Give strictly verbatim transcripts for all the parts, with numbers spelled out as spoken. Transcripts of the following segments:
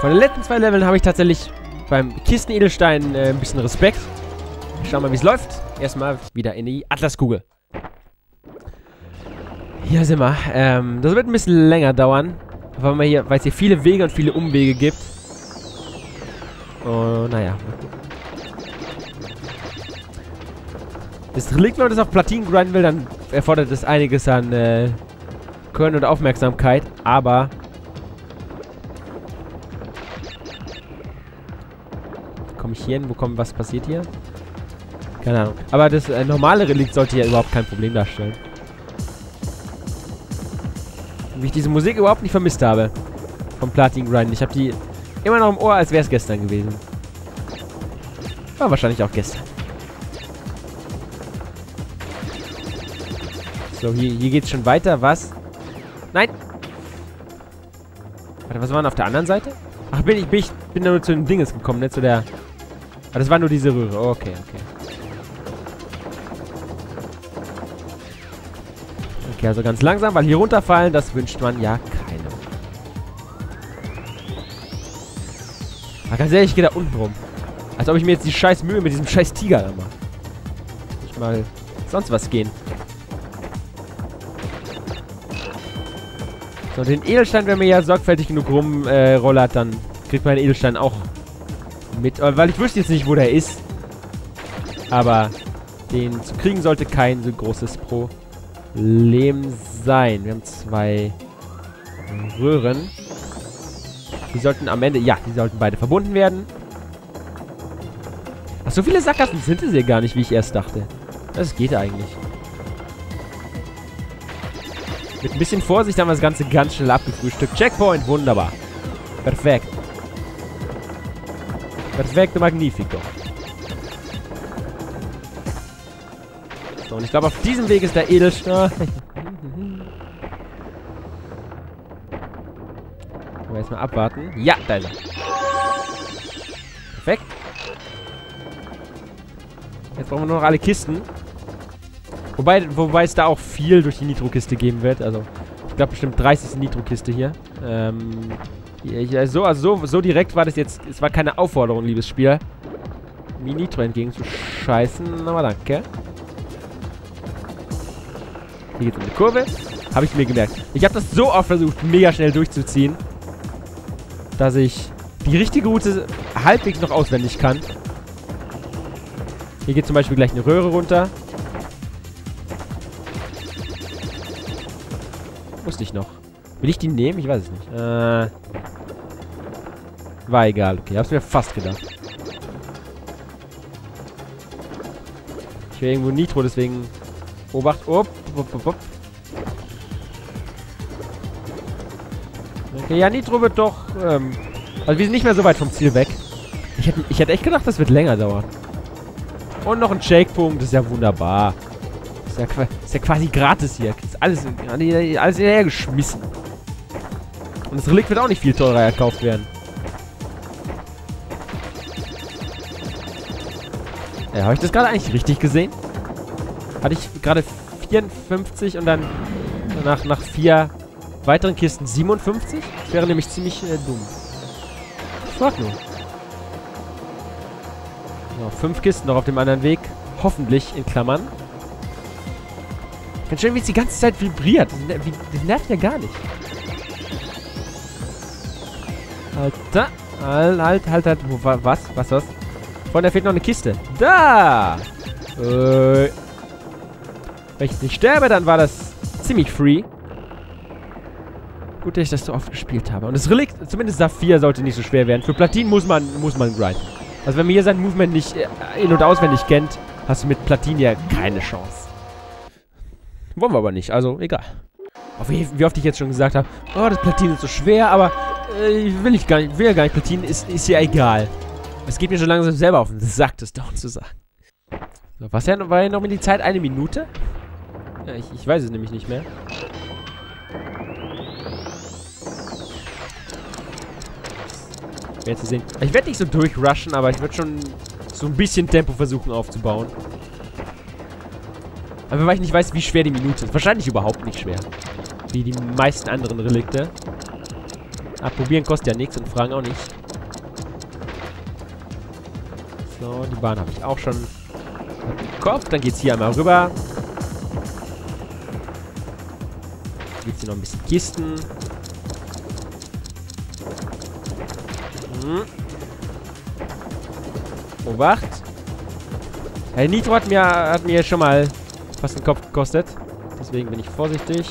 Von den letzten zwei Leveln habe ich tatsächlich beim Kisten-Edelstein äh, ein bisschen Respekt. Schauen wir mal, wie es läuft. Erstmal wieder in die Atlaskugel. Hier sind wir. Ähm, das wird ein bisschen länger dauern. Weil wir hier, weil es hier viele Wege und viele Umwege gibt. Oh, naja. Das Relikt, wenn man das auf Platinen grinden will, dann erfordert es einiges an äh, Können und Aufmerksamkeit. Aber komme ich hier hin? Wo kommt, was passiert hier? Keine Ahnung. Aber das äh, normale Relikt sollte ja überhaupt kein Problem darstellen. Wie ich diese Musik überhaupt nicht vermisst habe. Vom Platin Grind. Ich habe die immer noch im Ohr, als wäre es gestern gewesen. War wahrscheinlich auch gestern. So, hier, hier geht's schon weiter. Was? Nein! Warte, was war denn auf der anderen Seite? Ach, bin ich bin, ich, bin nur zu den Dinges gekommen, ne? Zu der... Ah, das war nur diese Röhre. Oh, okay, okay. Okay, also ganz langsam, weil hier runterfallen, das wünscht man ja keinem. Aber ganz ehrlich, ich gehe da unten rum. Als ob ich mir jetzt die scheiß Mühe mit diesem scheiß Tiger da mache. Nicht mal sonst was gehen. So, den Edelstein, wenn man ja sorgfältig genug rumrollert, äh, dann kriegt man den Edelstein auch mit. Weil ich wüsste jetzt nicht, wo der ist. Aber den zu kriegen sollte kein so großes Problem sein. Wir haben zwei Röhren. Die sollten am Ende... Ja, die sollten beide verbunden werden. Ach, so viele Sackgassen sind es hier gar nicht, wie ich erst dachte. Das geht eigentlich. Mit ein bisschen Vorsicht haben wir das Ganze ganz schnell abgefrühstückt. Checkpoint, wunderbar. Perfekt. Perfekto, magnifico. So, und ich glaube, auf diesem Weg ist der Edelstein. Wir erstmal abwarten. Ja, da ist er. Perfekt. Jetzt brauchen wir nur noch alle Kisten. Wobei, wobei es da auch viel durch die Nitro-Kiste geben wird. Also, ich glaube bestimmt dreißig Nitro-Kiste hier. Ähm, hier, so, also so, so direkt war das jetzt. Es war keine Aufforderung, liebes Spiel, mir Nitro entgegenzuscheißen. Aber danke. Hier geht's um die Kurve. Habe ich mir gemerkt. Ich habe das so oft versucht, mega schnell durchzuziehen, dass ich die richtige Route halbwegs noch auswendig kann. Hier geht zum Beispiel gleich eine Röhre runter. Wusste ich noch. Will ich die nehmen? Ich weiß es nicht. Äh, war egal. Okay, hab's mir fast gedacht. Ich will irgendwo Nitro, deswegen... Obacht. Op, op, op, op. Okay, ja, Nitro wird doch... Ähm, also wir sind nicht mehr so weit vom Ziel weg. Ich hätte, ich hätte echt gedacht, das wird länger dauern. Und noch ein Checkpunkt. Das ist ja wunderbar. Ist ja, ist ja quasi gratis hier. Ist alles, alles hinterhergeschmissen. Und das Relikt wird auch nicht viel teurer erkauft werden. Ja, habe ich das gerade eigentlich richtig gesehen? Hatte ich gerade vierundfünfzig und dann nach, nach vier weiteren Kisten siebenundfünfzig? Das wäre nämlich ziemlich äh, dumm. Ich frag nur. So, fünf Kisten noch auf dem anderen Weg. Hoffentlich in Klammern. Ganz schön, wie es die ganze Zeit vibriert. Das, das nervt ja gar nicht. Alter. Halt, halt, halt, halt. Wo, was? Was, was? Vorne fehlt noch eine Kiste. Da! Äh. Wenn ich nicht sterbe, dann war das ziemlich free. Gut, dass ich das so oft gespielt habe. Und das Relikt, zumindest Saphir, sollte nicht so schwer werden. Für Platin muss man, muss man grinden. Also wenn man hier sein Movement nicht in- und auswendig kennt, hast du mit Platin ja keine Chance. Wollen wir aber nicht, also egal. Auch wie, wie oft ich jetzt schon gesagt habe, oh, das Platin ist so schwer, aber äh, will ich gar nicht, will ja gar nicht. Platin ist, ist ja egal. Es geht mir schon langsam selber auf den Sack, das dauernd zu sagen. So, was ja, war ja noch mit die Zeit? Eine Minute? Ja, ich, ich weiß es nämlich nicht mehr. Mehr zu sehen. Ich werde nicht so durchrushen, aber ich würde schon so ein bisschen Tempo versuchen aufzubauen. Aber weil ich nicht weiß, wie schwer die Minute ist. Wahrscheinlich überhaupt nicht schwer. Wie die meisten anderen Relikte. Ah, probieren kostet ja nichts und fragen auch nicht. So, die Bahn habe ich auch schon im Kopf. Dann geht's hier einmal rüber. Gibt's hier noch ein bisschen Kisten. Hm. Obacht. Hey, Nitro hat mir, hat mir schon mal fast den Kopf gekostet. Deswegen bin ich vorsichtig.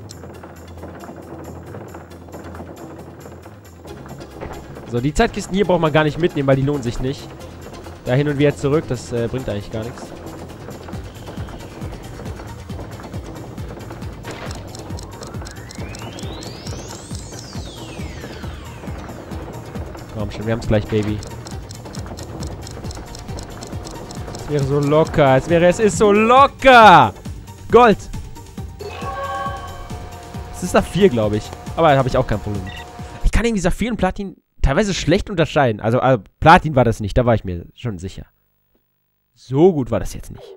So, die Zeitkisten hier braucht man gar nicht mitnehmen, weil die lohnen sich nicht. Da hin und wieder zurück, das äh, bringt eigentlich gar nichts. Komm schon, wir haben es gleich, Baby. Es wäre so locker, es wäre, es ist so locker! Gold! Es ist Saphir, glaube ich. Aber da habe ich auch kein Problem mit. Ich kann irgendwie Saphir und Platin teilweise schlecht unterscheiden. Also, also Platin war das nicht, da war ich mir schon sicher. So gut war das jetzt nicht.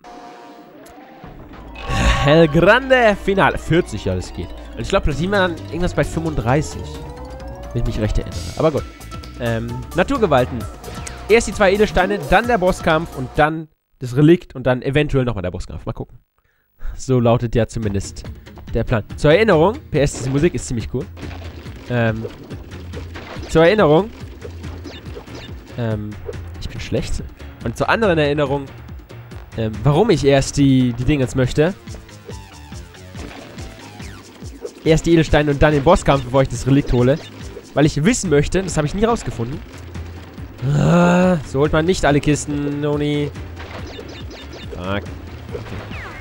El Grande Finale. vierzig, ja, das geht. Und ich glaube, Platin war dann irgendwas bei fünfunddreißig. Wenn ich mich recht erinnere. Aber gut. Ähm, Naturgewalten. Erst die zwei Edelsteine, dann der Bosskampf und dann das Relikt und dann eventuell nochmal der Bosskampf. Mal gucken. So lautet ja zumindest der Plan. Zur Erinnerung, P S, diese Musik ist ziemlich cool. Ähm, zur Erinnerung, ähm, ich bin schlecht. Und zur anderen Erinnerung, ähm, warum ich erst die, die Dinge jetzt möchte. Erst die Edelsteine und dann den Bosskampf, bevor ich das Relikt hole. Weil ich wissen möchte, das habe ich nie rausgefunden. Ah, so holt man nicht alle Kisten, Noni. Fuck. Okay.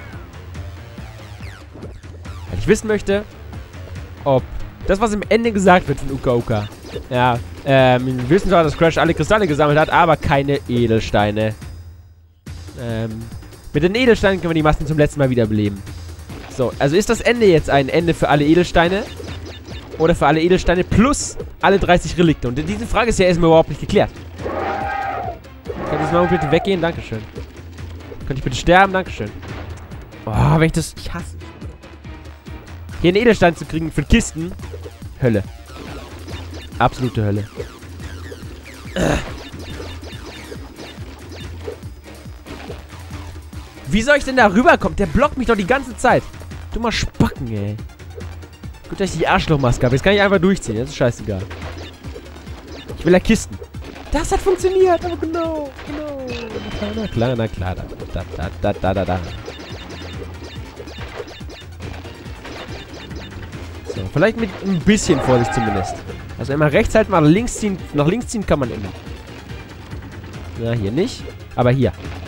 Weil ich wissen möchte, ob das, was am Ende gesagt wird von Uka Uka. Ja, ähm, wir wissen zwar, dass Crash alle Kristalle gesammelt hat, aber keine Edelsteine. Ähm, mit den Edelsteinen können wir die Massen zum letzten Mal wiederbeleben. So, also ist das Ende jetzt ein Ende für alle Edelsteine? Oder für alle Edelsteine plus alle dreißig Relikte? Und diese Frage ist ja erstmal überhaupt nicht geklärt. Kann dieses Mal bitte weggehen? Dankeschön. Könnte ich bitte sterben? Dankeschön. Oh, wenn ich das... Ich hasse. Hier einen Edelstein zu kriegen für Kisten. Hölle. Absolute Hölle. Wie soll ich denn da rüberkommen? Der blockt mich doch die ganze Zeit. Dummer Spacken, ey. Gut, dass ich die Arschlochmaske habe. Jetzt kann ich einfach durchziehen. Das ist scheißegal. Ich will ja Kisten. Das hat funktioniert. Aber genau. Genau. Na klar, na klar. Da, da, da, da, da, da. So, vielleicht mit ein bisschen Vorsicht zumindest. Also immer rechts halten, mal links ziehen. Nach links ziehen kann man immer. Ja, hier nicht. Aber hier.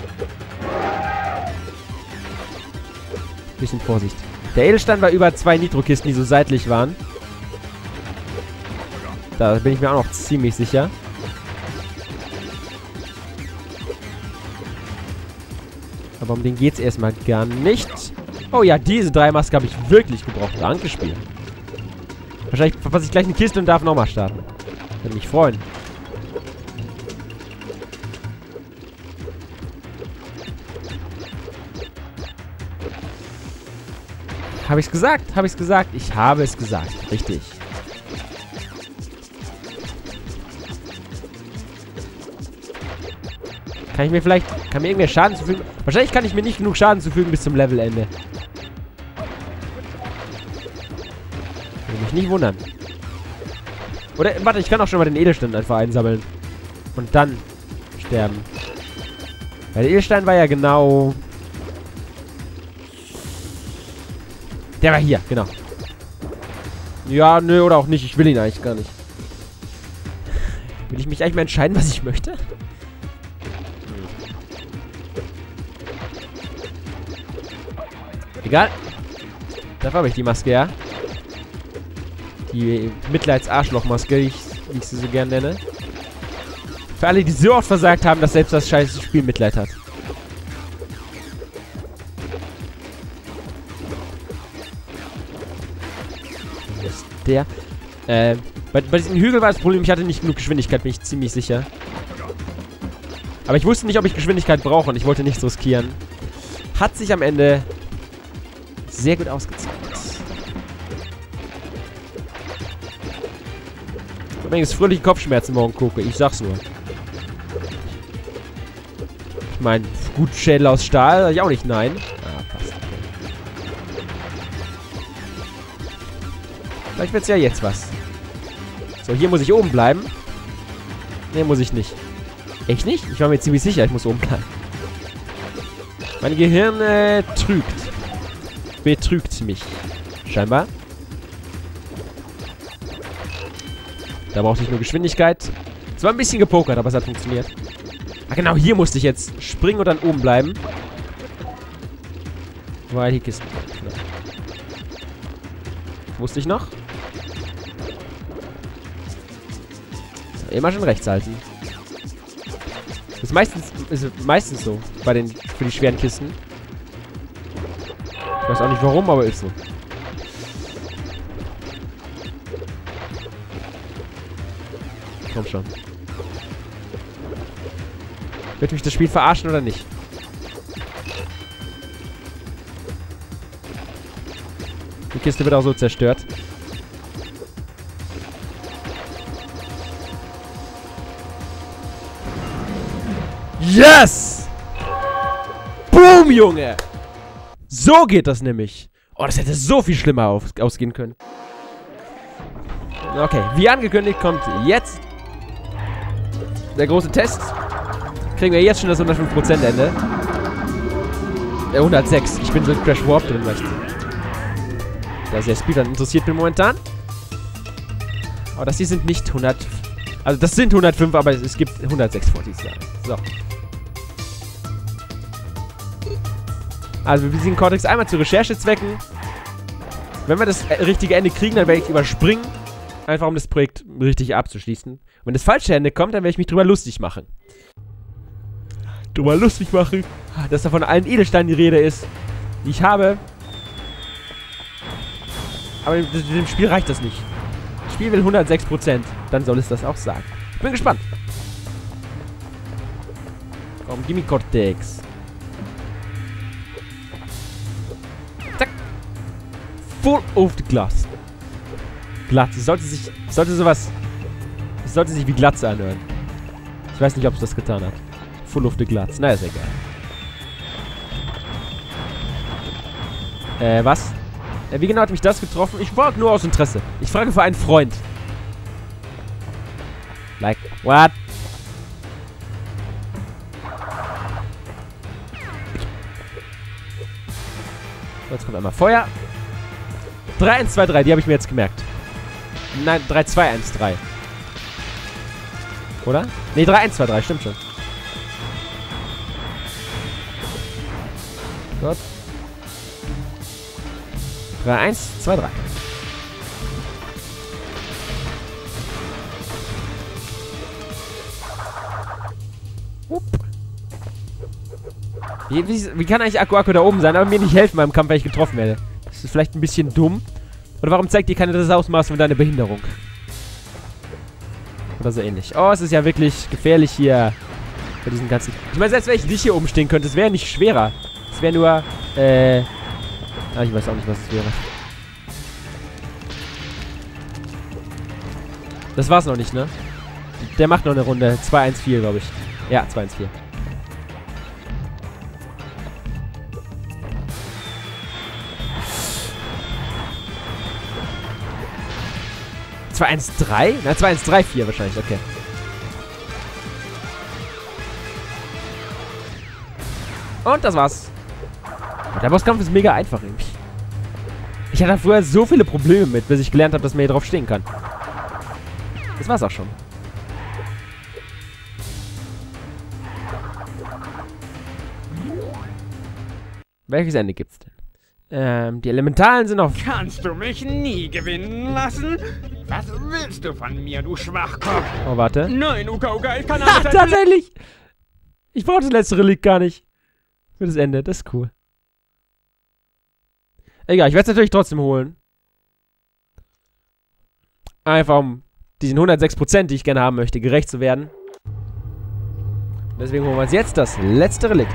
Bisschen Vorsicht. Der Edelstein war über zwei Nitro-Kisten, die so seitlich waren. Da bin ich mir auch noch ziemlich sicher. Aber um den geht's erstmal gar nicht. Oh ja, diese drei Masken habe ich wirklich gebraucht. Danke, Spiel. Wahrscheinlich verpasse ich gleich eine Kiste und darf nochmal starten. Würde mich freuen. Habe ich's gesagt? Habe ich's gesagt? Ich habe es gesagt. Richtig. Kann ich mir vielleicht... Kann mir irgendwer Schaden zufügen? Wahrscheinlich kann ich mir nicht genug Schaden zufügen bis zum Levelende. Würde mich nicht wundern. Oder, warte, ich kann auch schon mal den Edelstein einfach einsammeln. Und dann sterben. Weil der Edelstein war ja genau... Der war hier, genau. Ja, nö, oder auch nicht. Ich will ihn eigentlich gar nicht. Will ich mich eigentlich mal entscheiden, was ich möchte? Hm. Egal. Dafür habe ich die Maske, ja. Die Mitleids-Arschloch-Maske, wie ich, wie ich sie so gern nenne. Für alle, die so oft versagt haben, dass selbst das scheiße Spiel Mitleid hat. Der. Äh, bei, bei diesem Hügel war das Problem, ich hatte nicht genug Geschwindigkeit, bin ich ziemlich sicher. Aber ich wusste nicht, ob ich Geschwindigkeit brauche und ich wollte nichts riskieren. Hat sich am Ende sehr gut ausgezahlt. Übrigens fröhliche Kopfschmerzen morgen gucke. Ich sag's nur. Ich meine, gut, Schädel aus Stahl, sag ich auch nicht nein. Ah, passt. Vielleicht wird's ja jetzt was. So, hier muss ich oben bleiben. Ne, muss ich nicht. Echt nicht? Ich war mir ziemlich sicher, ich muss oben bleiben. Mein Gehirn äh, trügt. Betrügt mich. Scheinbar. Da brauchte ich nur Geschwindigkeit. Es war ein bisschen gepokert, aber es hat funktioniert. Ah, genau, hier musste ich jetzt springen und dann oben bleiben. Weil hier Kisten. Ja. Wusste ich noch. Immer schon rechts halten. Ist meistens, ist meistens so. Bei den, für die schweren Kisten. Ich weiß auch nicht warum, aber ist so. Komm schon. Wird mich das Spiel verarschen oder nicht? Die Kiste wird auch so zerstört. Yes! Boom, Junge! So geht das nämlich. Oh, das hätte so viel schlimmer auf, ausgehen können. Okay, wie angekündigt kommt jetzt der große Test. Kriegen wir jetzt schon das hundertfünf Prozent Ende. Der hundertsechs. Ich bin so in Crash Warp drin, weißt du. Da ist der Speedrun interessiert mich momentan. Aber das hier sind nicht hundert. Also das sind hundertfünf, aber es gibt hundertsechs vor dieses Jahr. So. Also wir besiegen Cortex einmal zu Recherchezwecken. Wenn wir das richtige Ende kriegen, dann werde ich überspringen. Einfach um das Projekt richtig abzuschließen. Wenn das falsche Ende kommt, dann werde ich mich drüber lustig machen. Drüber lustig machen, dass da von allen Edelsteinen die Rede ist, die ich habe. Aber dem, dem Spiel reicht das nicht. Das Spiel will hundertsechs Prozent. Dann soll es das auch sagen. Ich bin gespannt. Komm, gimme Cortex. Zack. Full of the glass. Glatt. Es sollte sich, sollte sowas, es sollte sich wie Glatze anhören. Ich weiß nicht, ob es das getan hat. Full of the glass. Na, ist egal. Äh, was? Äh, wie genau hat mich das getroffen? Ich frage nur aus Interesse. Ich frage für einen Freund. Like, what? Jetzt kommt einmal Feuer. drei eins zwei drei, die habe ich mir jetzt gemerkt. Nein, drei zwei eins drei. Oder? Ne, drei eins zwei drei, stimmt schon. Gott. drei eins zwei drei. Wie, wie, wie kann eigentlich Akku Akku da oben sein, aber mir nicht helfen beim Kampf, wenn ich getroffen werde? Das ist vielleicht ein bisschen dumm. Oder warum zeigt dir keine das Ausmaß von deiner Behinderung? Oder so ähnlich. Oh, es ist ja wirklich gefährlich hier. Bei diesen ganzen... Ich meine, selbst wenn ich dich hier oben stehen könnte, es wäre nicht schwerer. Es wäre nur, äh... Ah, ich weiß auch nicht, was es wäre. Das war's noch nicht, ne? Der macht noch eine Runde. zwei eins vier, glaube ich. Ja, zwei eins vier. zwei eins drei? Na, zwei eins drei vier wahrscheinlich, okay. Und das war's. Der Bosskampf ist mega einfach irgendwie. Ich hatte früher so viele Probleme mit, bis ich gelernt habe, dass man hier drauf stehen kann. Das war's auch schon. Welches Ende gibt's denn? Ähm, die Elementalen sind auf... Kannst du mich nie gewinnen lassen? Was willst du von mir, du Schwachkopf? Oh, warte. Nein, Uka Uka, ich kann Ha, nicht... tatsächlich! Ich brauche das letzte Relikt gar nicht. Für das Ende, das ist cool. Egal, ich werde es natürlich trotzdem holen. Einfach um diesen hundertsechs Prozent, die ich gerne haben möchte, gerecht zu werden. Deswegen holen wir uns jetzt das letzte Relikt.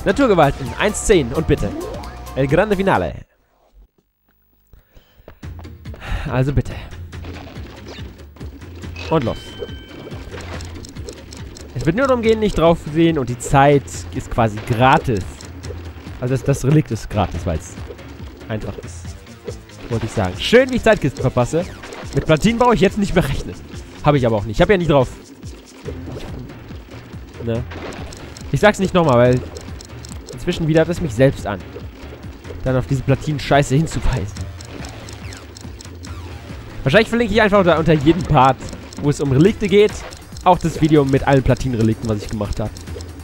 Naturgewalten. eins zehn und bitte. El Grande Finale. Also bitte. Und los. Es wird nur darum gehen, nicht drauf sehen und die Zeit ist quasi gratis. Also das, das Relikt ist gratis, weil es einfach ist. Wollte ich sagen. Schön, wie ich Zeitkisten verpasse. Mit Platinen brauche ich jetzt nicht mehr rechnen. Habe ich aber auch nicht. Ich habe ja nie drauf. Ne? Ich sag's nicht nochmal, weil inzwischen widert es mich selbst an, dann auf diese Platinen-Scheiße hinzuweisen. Wahrscheinlich verlinke ich einfach unter, unter jedem Part, wo es um Relikte geht, auch das Video mit allen Platin-Relikten, was ich gemacht habe.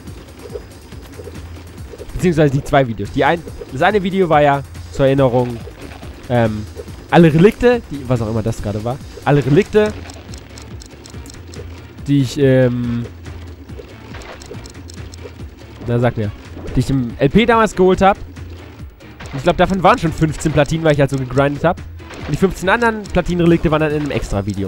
Beziehungsweise die zwei Videos. Die ein, das eine Video war ja zur Erinnerung, ähm, alle Relikte, die, was auch immer das gerade war, alle Relikte, die ich, ähm, na sag mir, die ich im L P damals geholt habe. Ich glaube, davon waren schon fünfzehn Platinen, weil ich halt so gegrindet habe. Und die fünfzehn anderen Platin-Relikte waren dann in einem extra Video.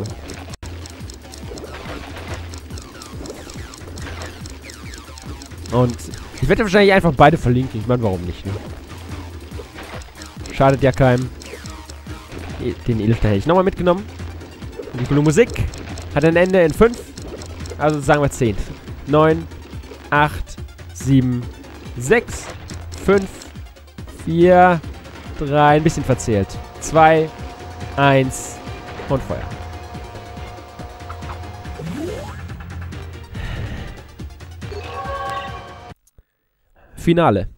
Und ich werde wahrscheinlich einfach beide verlinken. Ich meine, warum nicht, ne? Schadet ja keinem. Den Edelstein hätte ich nochmal mitgenommen. Und die coole Musik hat ein Ende in fünf. Also sagen wir zehn. neun, acht, sieben, sechs, fünf, vier, drei, ein bisschen verzählt. zwei, eins und Feuer. Finale.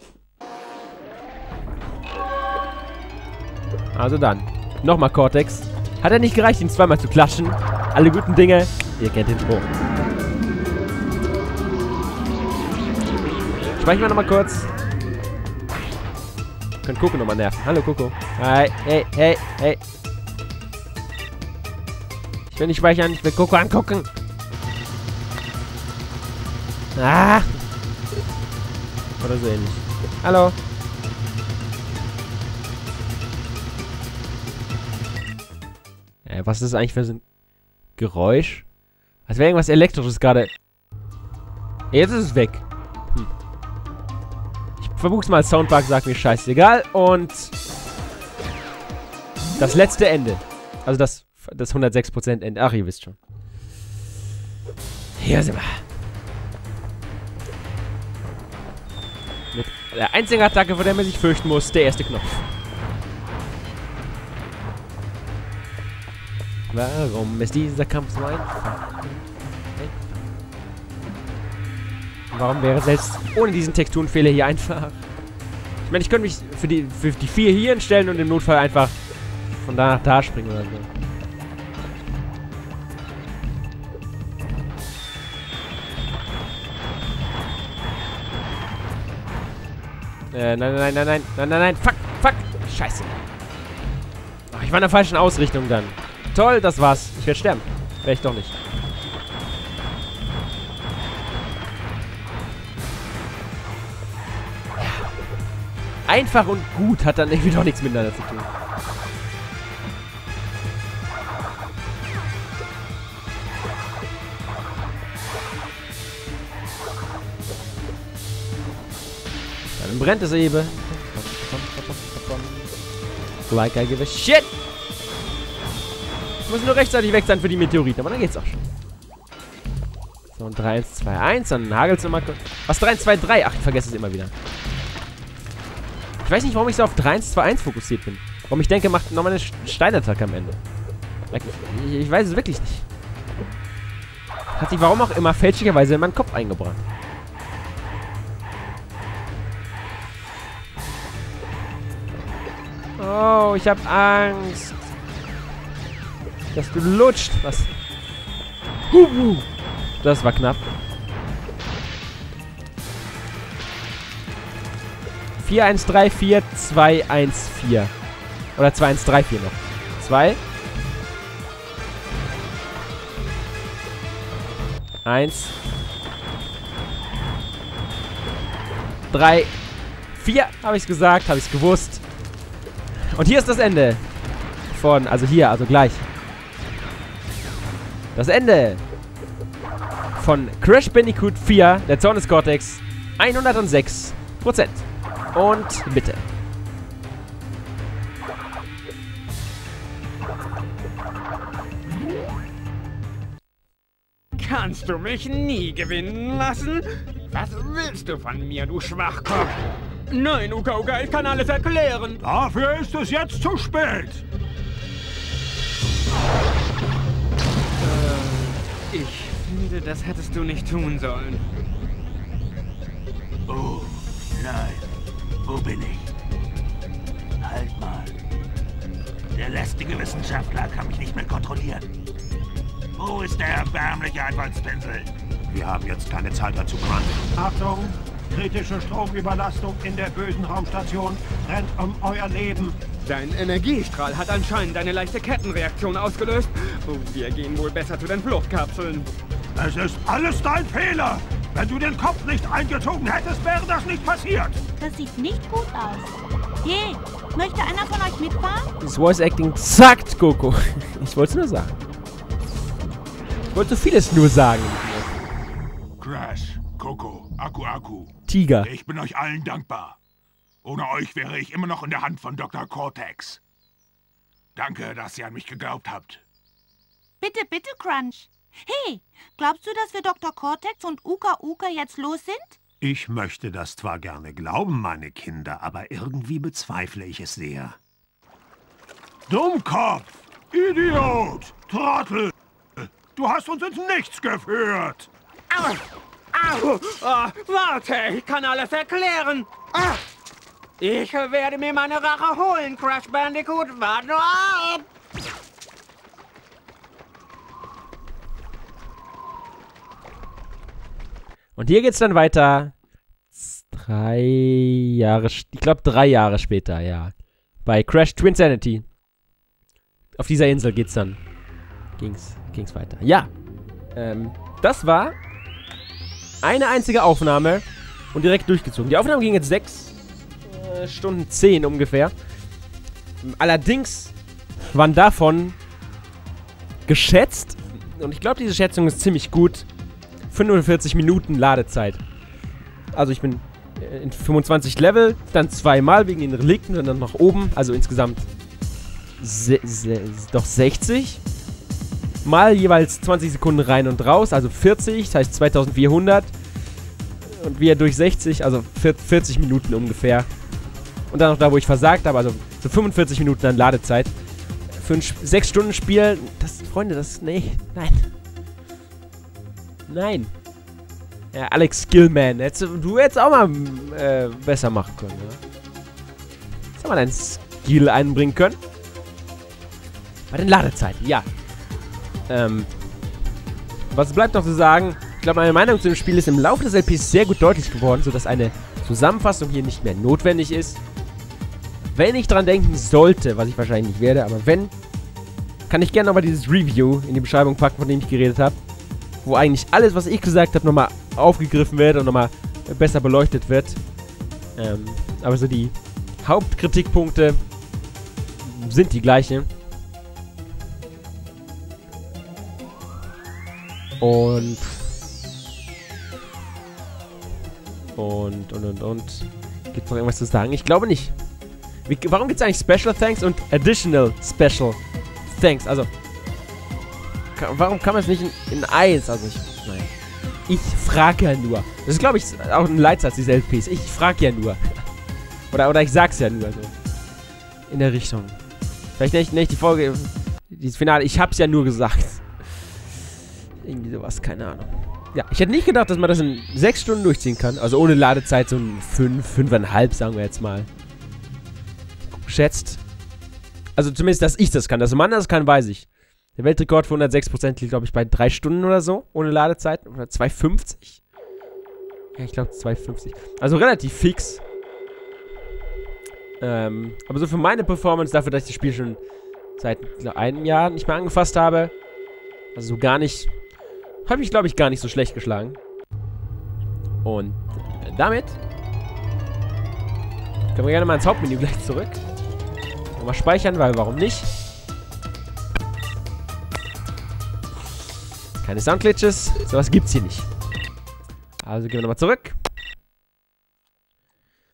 Also dann. Nochmal Cortex. Hat er nicht gereicht, ihn zweimal zu klatschen. Alle guten Dinge. Ihr kennt den Spruch. Speichern wir nochmal kurz. Können Coco nochmal nerven. Hallo Coco. Hi. Hey, hey, hey. Ich will nicht speichern. Ich will Coco angucken. Ah. Oder so ähnlich. Hallo. Äh, was ist das eigentlich für so ein Geräusch? Als wäre irgendwas Elektrisches gerade. Jetzt ist es weg. Hm. Ich verbuch's mal als Soundbug, sag mir scheißegal. Und das letzte Ende. Also das, das hundertsechs Prozent Ende. Ach, ihr wisst schon. Hier sind wir. Mit der einzigen Attacke, vor der man sich fürchten muss, der erste Knopf. Warum ist dieser Kampf so einfach? Warum wäre selbst ohne diesen Texturenfehler hier einfach? Ich meine, ich könnte mich für die, für die vier hier hinstellen und im Notfall einfach von da nach da springen oder so. Äh, nein, nein, nein, nein, nein, nein, nein, fuck, fuck, scheiße. Ach, ich war in der falschen Ausrichtung dann. Toll, das war's. Ich werde sterben. Wäre ich doch nicht. Ja. Einfach und gut hat dann irgendwie doch nichts miteinander zu tun. Dann brennt es eben. Like I give a shit. Ich muss nur rechtzeitig weg sein für die Meteoriten, aber dann geht's auch schon. So, und drei, eins, zwei, eins, dann hagelt's nochmal kurz. Was, drei, eins, zwei, drei? Ach, ich vergesse es immer wieder. Ich weiß nicht, warum ich so auf drei, eins, zwei, eins fokussiert bin. Warum ich denke, macht nochmal eine Steinattacke am Ende. Ich, ich weiß es wirklich nicht. Hat sich warum auch immer fälschlicherweise in meinen Kopf eingebrannt. Oh, ich hab Angst. Dass du lutscht. Was? Huhu. Das war knapp. vier eins drei vier zwei eins vier. Oder zwei eins drei vier noch. zwei. eins. drei. vier. Habe ich es gesagt. Habe ich es gewusst. Und hier ist das Ende. Von, also hier, also gleich. Das Ende von Crash Bandicoot vier, der Zorn des Cortex hundertsechs Prozent. Und bitte. Kannst du mich nie gewinnen lassen? Was willst du von mir, du Schwachkopf? Nein, Uka Uka, ich kann alles erklären. Dafür ist es jetzt zu spät. Äh, ich finde, das hättest du nicht tun sollen. Oh, nein. Wo bin ich? Halt mal. Der lästige Wissenschaftler kann mich nicht mehr kontrollieren. Wo ist der erbärmliche Einfallspinsel? Wir haben jetzt keine Zeit dazu, Mann. Achtung! Kritische Stromüberlastung in der bösen Raumstation. Rennt um euer Leben. Dein Energiestrahl hat anscheinend eine leichte Kettenreaktion ausgelöst. Und wir gehen wohl besser zu den Fluchtkapseln. Es ist alles dein Fehler! Wenn du den Kopf nicht eingezogen hättest, wäre das nicht passiert! Das sieht nicht gut aus. Je, möchte einer von euch mitfahren? Das Voice Acting zackt, Coco. Ich wollte es nur sagen. Ich wollte so vieles nur sagen. Crash, Coco, Aku Aku. Tiger. Ich bin euch allen dankbar. Ohne euch wäre ich immer noch in der Hand von Doktor Cortex. Danke, dass ihr an mich geglaubt habt. Bitte, bitte, Crunch. Hey, glaubst du, dass wir Doktor Cortex und Uka Uka jetzt los sind? Ich möchte das zwar gerne glauben, meine Kinder, aber irgendwie bezweifle ich es sehr. Dummkopf! Idiot! Trottel! Du hast uns ins Nichts geführt! Au! Au! Oh, warte, ich kann alles erklären. Ah. Ich werde mir meine Rache holen, Crash Bandicoot. Warte nur ab! Und hier geht's dann weiter. Drei Jahre, ich glaube drei Jahre später, ja. Bei Crash Twinsanity. Auf dieser Insel geht's dann. Ging's, ging's weiter. Ja. Ähm, das war eine einzige Aufnahme und direkt durchgezogen. Die Aufnahme ging jetzt sechs äh, Stunden zehn ungefähr. Allerdings waren davon geschätzt, und ich glaube, diese Schätzung ist ziemlich gut, fünfundvierzig Minuten Ladezeit. Also ich bin in fünfundzwanzig Level, dann zweimal wegen den Relikten und dann nach oben. Also insgesamt se se doch sechzig. Mal jeweils zwanzig Sekunden rein und raus, also vierzig, das heißt zweitausendvierhundert. Und wieder durch sechzig, also vierzig Minuten ungefähr. Und dann noch da, wo ich versagt habe, also so fünfundvierzig Minuten an Ladezeit. Für ein sechs Stunden Spiel, das, Freunde, das, nee, nein. Nein. Ja, Alex Skillman, hättest du, du hättest auch mal äh, besser machen können, ja. Jetzt haben wir deinen Skill einbringen können. Bei den Ladezeiten, ja. Ähm, was bleibt noch zu sagen? Ich glaube, meine Meinung zu dem Spiel ist im Laufe des L Ps sehr gut deutlich geworden, sodass eine Zusammenfassung hier nicht mehr notwendig ist. Wenn ich dran denken sollte, was ich wahrscheinlich nicht werde, aber wenn, kann ich gerne nochmal dieses Review in die Beschreibung packen, von dem ich geredet habe, wo eigentlich alles, was ich gesagt habe, nochmal aufgegriffen wird und nochmal besser beleuchtet wird. Ähm, aber so die Hauptkritikpunkte sind die gleichen. Und und, und, und, und. Gibt es noch irgendwas zu sagen? Ich glaube nicht. Wie, warum gibt es eigentlich Special Thanks und Additional Special Thanks? Also, ka warum kann man es nicht in, in eins? Also, ich, nein. Ich frage ja nur. Das ist, glaube ich, auch ein Leitsatz, diese L Ps. Ich frage ja nur. oder, oder ich sag's ja nur so. In der Richtung. Vielleicht nicht, nicht die Folge, dieses Finale. Ich hab's ja nur gesagt. Irgendwie sowas, keine Ahnung. Ja, ich hätte nicht gedacht, dass man das in sechs Stunden durchziehen kann. Also ohne Ladezeit so ein fünf, fünfeinhalb, sagen wir jetzt mal. Schätzt. Also zumindest, dass ich das kann. Dass man das kann, weiß ich. Der Weltrekord für hundertsechs Prozent liegt, glaube ich, bei drei Stunden oder so. Ohne Ladezeit. Oder zwei fünfzig. Ja, ich glaube zwei fünfzig. Also relativ fix. Ähm, aber so für meine Performance, dafür, dass ich das Spiel schon seit glaub, einem Jahr nicht mehr angefasst habe. Also so gar nicht... Habe ich, glaube ich, gar nicht so schlecht geschlagen. Und äh, damit können wir gerne mal ins Hauptmenü gleich zurück. Nochmal speichern, weil warum nicht? Keine Soundglitches. Sowas gibt's hier nicht. Also gehen wir nochmal zurück.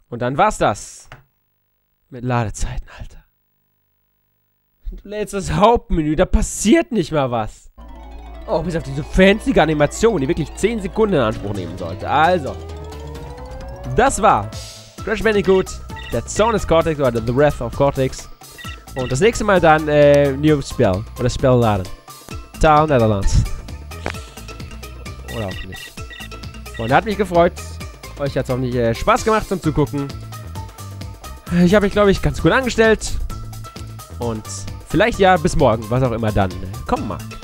Und dann war's das. Mit Ladezeiten, Alter. Du lädst das Hauptmenü, da passiert nicht mal was. Oh, bis auf diese fancy Animation, die wirklich zehn Sekunden in Anspruch nehmen sollte. Also. Das war Crash Bandicoot, der Zone of Cortex, oder The Wrath of Cortex. Und das nächste Mal dann, äh, New Spell. Oder Spell laden. Ciao, Netherlands. Oder auch nicht. Und hat mich gefreut. Euch hat es auch nicht äh, Spaß gemacht zum Zugucken. Ich habe mich, glaube ich, ganz gut angestellt. Und vielleicht ja bis morgen, was auch immer dann äh, kommen mag.